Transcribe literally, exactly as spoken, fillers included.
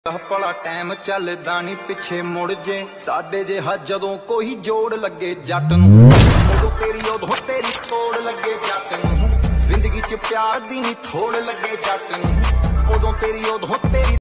ਭਲਾ ਟਾਈਮ ਚੱਲਦਾ ਨੀ ਪਿੱਛੇ ਮੁੜ ਜੇ ਸਾਡੇ ਜਿਹਾ ਜਦੋਂ ਕੋਈ ਜੋੜ ਲੱਗੇ ਜੱਟ ਨੂੰ ਉਦੋਂ ਤੇਰੀ ਉਦੋਂ ਤੇਰੀ ਤੋੜ ਲੱਗੇ ਜੱਟ ਨੂੰ ਜ਼ਿੰਦਗੀ 'ਚ ਪਿਆਰ ਦੀ ਨੀ ਥੋੜ ਲੱਗੇ ਜੱਟ ਨੂੰ ਉਦੋਂ ਤੇਰੀ ਉਦੋਂ ਤੇਰੀ